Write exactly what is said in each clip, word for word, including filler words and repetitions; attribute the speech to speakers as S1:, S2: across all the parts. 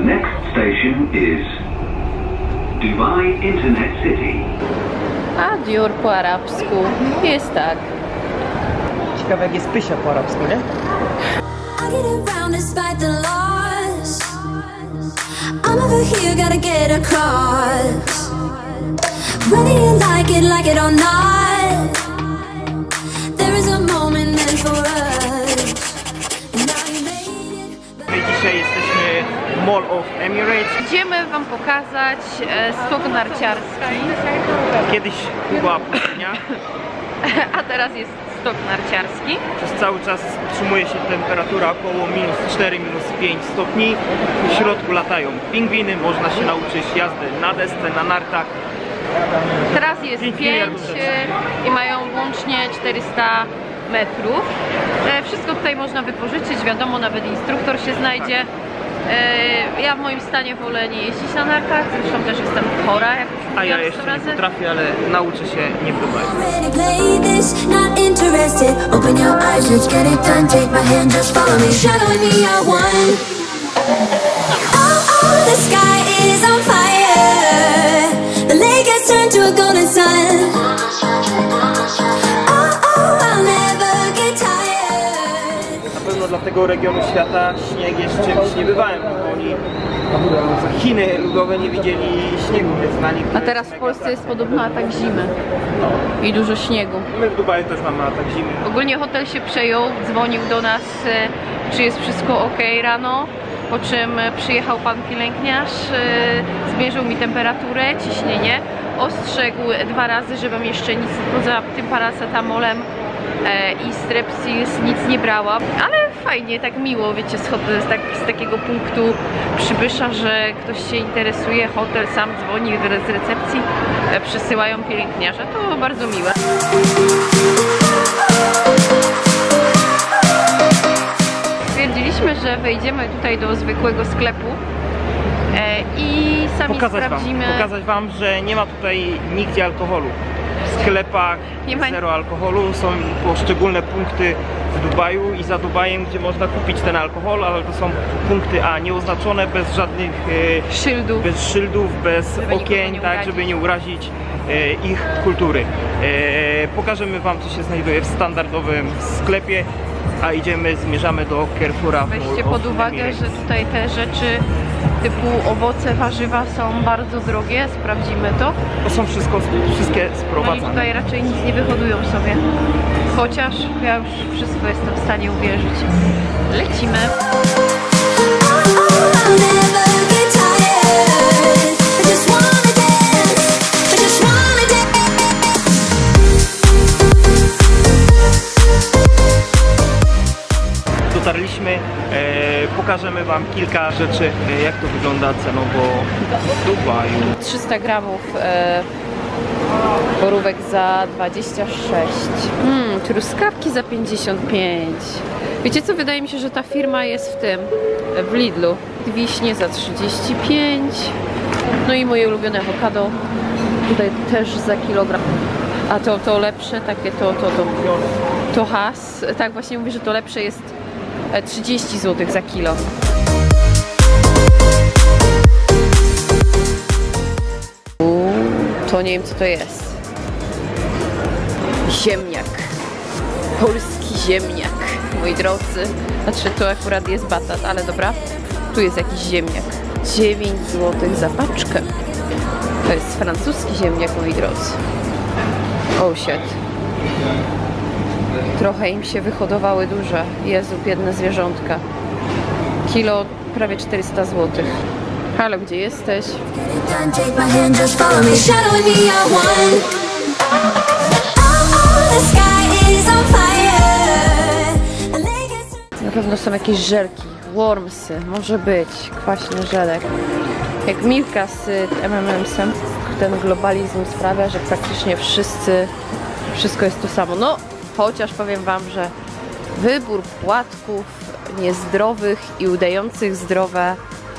S1: next station is Dubai Internet City.
S2: A Dior po arabsku jest tak.
S3: Ciekawe jak jest Pysia po arabsku, nie?
S4: I'm over here, gotta get across. Whether you like it, like it or not, there is a moment meant for us. Now you made it.
S3: My dzisiaj jesteśmy w Mall of Emirates.
S2: Idziemy wam pokazać e, stok narciarski.
S3: Kiedyś była pustynia.
S2: A teraz jest stok narciarski.
S3: Przez cały czas utrzymuje się temperatura około minus cztery, minus pięć stopni. W środku latają pingwiny, można się nauczyć jazdy na desce, na nartach.
S2: Teraz jest pięć i mają łącznie czterysta metrów. E, wszystko tutaj można wypożyczyć, wiadomo, nawet instruktor się znajdzie. E, ja w moim stanie wolę nie jeździć na nartach, zresztą też jestem chora, jak już
S3: A ja
S2: mówiłam
S3: jeszcze
S2: sto
S3: nie
S2: razy.
S3: potrafię, ale nauczę się nie w Dubaju.
S4: Play this, not interested. Open your eyes, let's get it done. Take my hand, just follow me. Shadowing me, I won. Oh, oh, the sky is on fire. The lake has turned to a golden sun. Oh, oh, I'll never get tired.
S3: Na pewno dla tego regionu świata śnieg jest czymś niebywałym, bo oni Chiny ludowe nie widzieli śniegu, więc na nich...
S2: A teraz w Polsce jest podobno atak zimy i dużo śniegu.
S3: My w Dubaju też mamy atak zimy.
S2: Ogólnie hotel się przejął, dzwonił do nas, e, czy jest wszystko ok rano, po czym przyjechał pan pielęgniarz, e, zmierzył mi temperaturę, ciśnienie, ostrzegł dwa razy, żebym jeszcze nic poza tym paracetamolem e, i strepsils nic nie brała, ale fajnie, tak miło, wiecie, z, hotel, z, tak, z takiego punktu przybysza, że ktoś się interesuje, hotel sam dzwoni z recepcji, e, przysyłają pielęgniarza, to bardzo miłe. Stwierdziliśmy, że wejdziemy tutaj do zwykłego sklepu e, i sami
S3: Pokazać
S2: sprawdzimy.
S3: wam, pokazać wam, że nie ma tutaj nigdzie alkoholu. W sklepach
S2: Nie ma...
S3: zero alkoholu, są poszczególne punkty w Dubaju i za Dubajem, gdzie można kupić ten alkohol, ale to są punkty A nieoznaczone, bez żadnych e,
S2: szyldów,
S3: bez szyldów, bez
S2: żeby
S3: okien,
S2: nie
S3: tak,
S2: urazić.
S3: żeby nie urazić e, ich kultury. E, pokażemy wam, co się znajduje w standardowym sklepie, a idziemy, zmierzamy do Carrefoura.
S2: Weźcie pod uwagę, że tutaj te rzeczy typu owoce, warzywa są bardzo drogie, sprawdzimy to.
S3: To są wszystko, wszystkie
S2: No i
S3: sprowadzane.
S2: tutaj raczej nic nie wyhodują sobie. Chociaż ja już wszystko jestem w stanie uwierzyć. Lecimy.
S4: I'll never get tired. I just wanna dance. I just wanna dance.
S3: Dotarliśmy, e, pokażemy wam kilka rzeczy, e, jak to wygląda cenowo w Dubaju.
S2: trzysta gramów e, borówek za dwadzieścia sześć. Hmm, truskawki za pięćdziesiąt pięć. Wiecie co? Wydaje mi się, że ta firma jest w tym, w Lidlu. Wiśnie za trzydzieści pięć. No i moje ulubione awokado. Tutaj też za kilogram. A to, to lepsze, takie to, to, to, to has. Tak właśnie mówię, że to lepsze jest trzydzieści złotych za kilo. Uuu, to nie wiem co to jest. Ziemniak. Polski ziemniak, moi drodzy. Znaczy to akurat jest batat, ale dobra. Tu jest jakiś ziemniak. dziewięć złotych za paczkę. To jest francuski ziemniak, moi drodzy. Oh shit. Trochę im się wyhodowały duże. Jezu, biedne zwierzątka. Kilo prawie czterysta złotych. Halo, gdzie jesteś?
S4: Take my hand, just follow me. Shadowing me, I won. Oh, the sky is on fire. The lake is...
S2: Na pewno są jakieś żelki, wormsy, może być, kwaśny żelek. Jak Milka z M and M'sem, ten globalizm sprawia, że praktycznie wszyscy, wszystko jest to samo. No, chociaż powiem wam, że wybór płatków niezdrowych i udających zdrowe,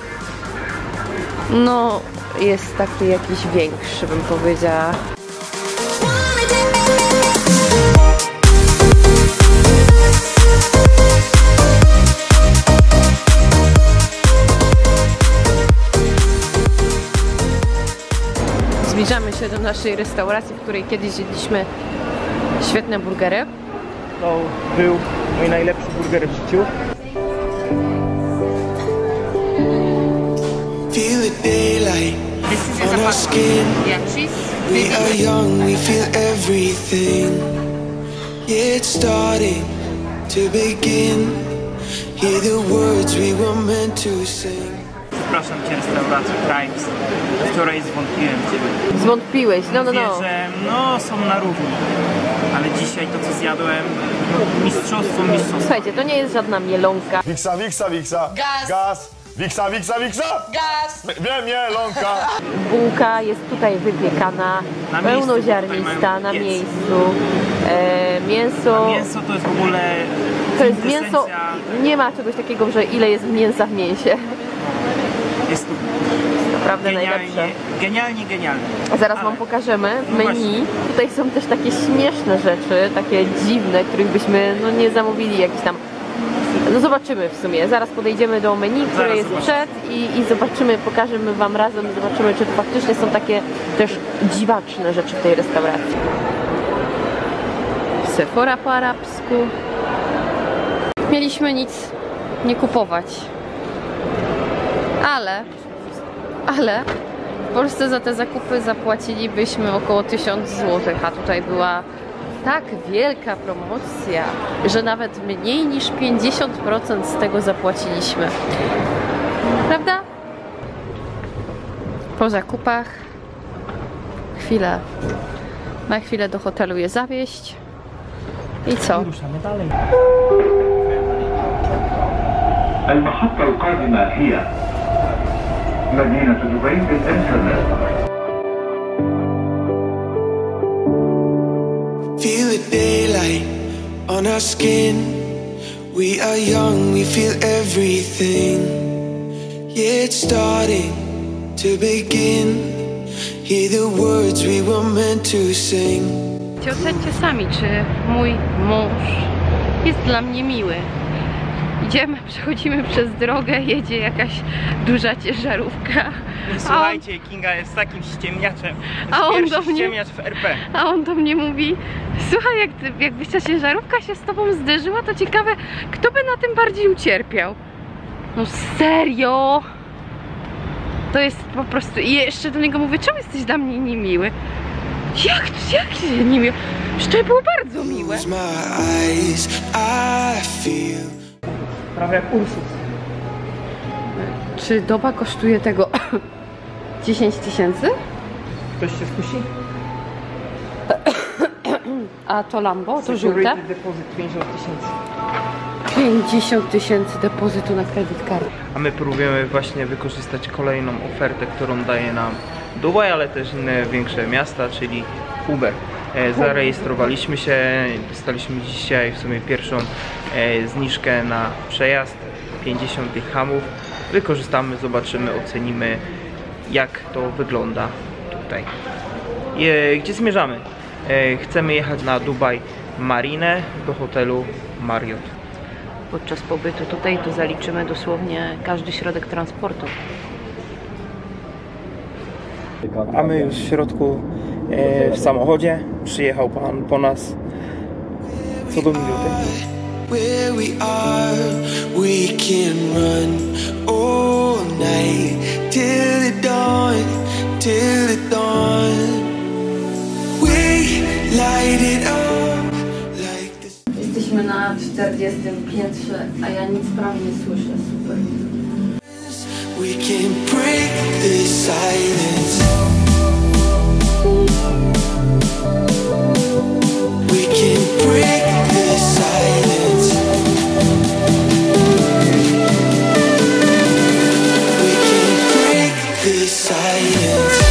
S2: no, jest taki jakiś większy, bym powiedziała. Zbliżamy się do naszej restauracji, w której kiedyś jedliśmy świetne burgery.
S3: To był mój najlepszy burger w życiu.
S5: Feel the daylight on our skin.
S2: Yeah, cheese.
S5: We are young, we feel everything. Yeah, it's starting to begin. Hear the words we were meant to sing.
S3: Przepraszam cię, restauracja Crimes. Wczoraj zwątpiłem w ciebie.
S2: Zwątpiłeś, no no no.
S3: Mówię, że no są na równi. Ale dzisiaj to, co zjadłem, mistrzostwo, mistrzostwo.
S2: Słuchajcie, to nie jest żadna mielonka.
S6: Wiksa, wiksa, wiksa.
S7: Gaz.
S6: Gaz. Wiksa, wiksa, wiksa.
S7: Gaz!
S6: Wiem, mielonka.
S2: Bułka jest tutaj wypiekana,
S3: Na miejscu,
S2: pełnoziarnista,
S3: tutaj mają
S2: na
S3: piec.
S2: miejscu. E, mięso,
S3: Mięso to jest w ogóle
S2: to jest mięso,
S3: kwintesencja-
S2: nie ma czegoś takiego, że ile jest mięsa w mięsie.
S3: Jest to
S2: Naprawdę
S3: genialnie,
S2: najlepsze.
S3: genialnie, genialnie.
S2: Zaraz
S3: Ale-
S2: wam pokażemy
S3: No
S2: menu.
S3: właśnie.
S2: Tutaj są też takie śmieszne rzeczy, takie dziwne, których byśmy no, nie zamówili jakieś tam. No zobaczymy w sumie. Zaraz podejdziemy do menu, które
S3: Zaraz
S2: jest
S3: zobaczymy.
S2: przed i, i zobaczymy, pokażemy wam razem, zobaczymy, czy to faktycznie są takie też dziwaczne rzeczy w tej restauracji. Sephora po arabsku. Mieliśmy nic nie kupować. Ale, ale w Polsce za te zakupy zapłacilibyśmy około tysiąc złotych, a tutaj była tak wielka promocja, że nawet mniej niż pięćdziesiąt procent z tego zapłaciliśmy. Prawda? Po zakupach chwilę, na chwilę do hotelu je zawieźć i co?
S3: Ruszamy dalej.
S1: المحطة القادمة هي مدينة دبي بالإنترنت.
S5: Feel the daylight on our skin. We are young, we feel everything. Yeah, it's starting to begin. Hear the words we were meant to sing.
S2: Ocencie sami, czy mój mąż jest dla mnie miły. Idziemy, przechodzimy przez drogę, jedzie jakaś duża ciężarówka.
S3: Słuchajcie, Kinga jest takim ściemniaczem. To
S2: a
S3: jest
S2: on
S3: pierwszy
S2: do mnie-
S3: ściemniacz w R P.
S2: A on do mnie mówi: słuchaj, jak ty, jakby ta ciężarówka się z tobą zderzyła, to ciekawe, kto by na tym bardziej ucierpiał. No serio? To jest po prostu... I jeszcze do niego mówię: czemu jesteś dla mnie niemiły? Jak, jak się niemiły? Przecież to było bardzo miłe.
S5: Close my eyes, I feel.
S3: Prawie jak Ursus.
S2: Czy doba kosztuje tego dziesięć tysięcy?
S3: Ktoś się skusi?
S2: A to Lambo, to żółte?
S3: Security deposit pięćdziesiąt tysięcy.
S2: pięćdziesiąt tysięcy depozytu na kredyt karty.
S3: A my próbujemy właśnie wykorzystać kolejną ofertę, którą daje nam Dubaj, ale też inne większe miasta, czyli Uber. E, zarejestrowaliśmy się, dostaliśmy dzisiaj w sumie pierwszą e, zniżkę na przejazd, pięćdziesiąt dirhamów. Wykorzystamy, zobaczymy, ocenimy, jak to wygląda tutaj. E, gdzie zmierzamy? E, chcemy jechać na Dubaj Marinę do hotelu Marriott.
S2: Podczas pobytu tutaj to zaliczymy dosłownie każdy środek transportu.
S3: A my już w środku e, w samochodzie. Przyjechał pan po nas co do minuty.
S5: Where we are, we can run all night till the dawn, till the dawn. We light it up like this.
S2: Jesteśmy na czterdziestym piętrze, a ja nic prawie nie słyszę. Super.
S5: We can break the silence. We can break the silence. We can break the silence.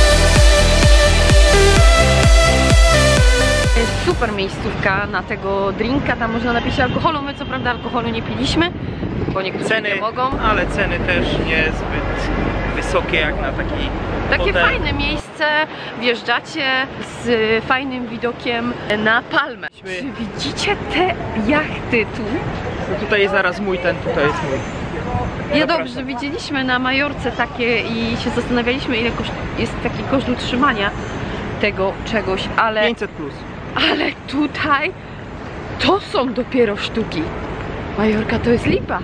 S2: Jest super miejscówka na tego drinka, tam można napić alkoholu. My co prawda alkoholu nie piliśmy, bo niektórzy
S3: Ceny,
S2: nie mogą.
S3: ale ceny też niezbyt wysokie jak na taki
S2: Takie
S3: hotel.
S2: fajne miejsce, wjeżdżacie z fajnym widokiem na palmę. Czy widzicie te jachty tu?
S3: No tutaj jest zaraz mój, ten tutaj jest mój.
S2: Ja
S3: Zapraszam.
S2: dobrze, widzieliśmy na Majorce takie i się zastanawialiśmy, ile koszt, jest taki koszt utrzymania. tego czegoś, ale,
S3: pięćset plus.
S2: ale tutaj to są dopiero sztuki. Majorka to jest lipa.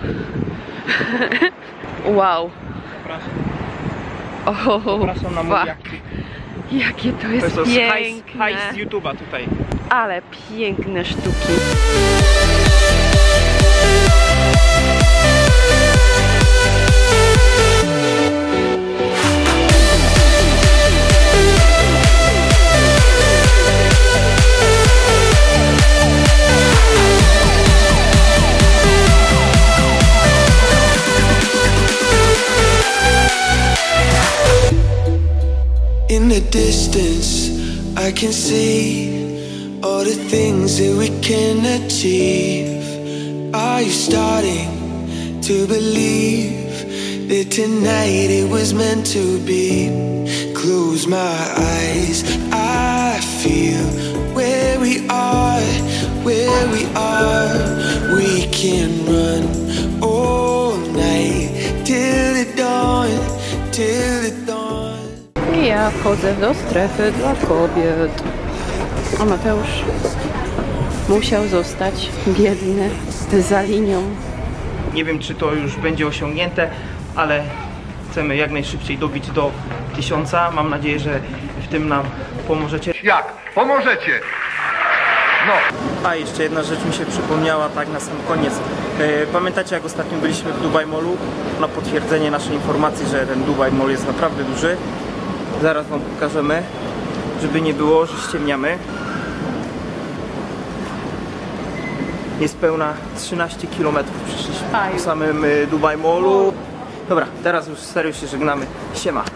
S2: Wow.
S3: Przepraszam.
S2: Oh,
S3: Przepraszam na mój
S2: fuck.
S3: jaki.
S2: Jakie to jest,
S3: To jest hajs,
S2: piękne.
S3: hajs z YouTube'a tutaj.
S2: Ale piękne sztuki.
S5: In the distance, I can see all the things that we can achieve. Are you starting to believe that tonight it was meant to be? Close my eyes, I feel where we are, where we are. We can run all night till the dawn, till the dawn.
S2: I ja wchodzę do strefy dla kobiet. A Mateusz musiał zostać biedny za linią.
S3: Nie wiem, czy to już będzie osiągnięte, ale chcemy jak najszybciej dobić do tysiąca. Mam nadzieję, że w tym nam pomożecie.
S6: Jak? Pomożecie! No.
S3: A jeszcze jedna rzecz mi się przypomniała, tak na sam koniec. E, Pamiętacie, jak ostatnio byliśmy w Dubai Mallu? Na potwierdzenie naszej informacji, że ten Dubai Mall jest naprawdę duży. Zaraz wam pokażemy, żeby nie było, że ściemniamy. Niespełna trzynaście kilometrów przeszliśmy po samym Dubai Mallu. Dobra, teraz już serio się żegnamy. Siema.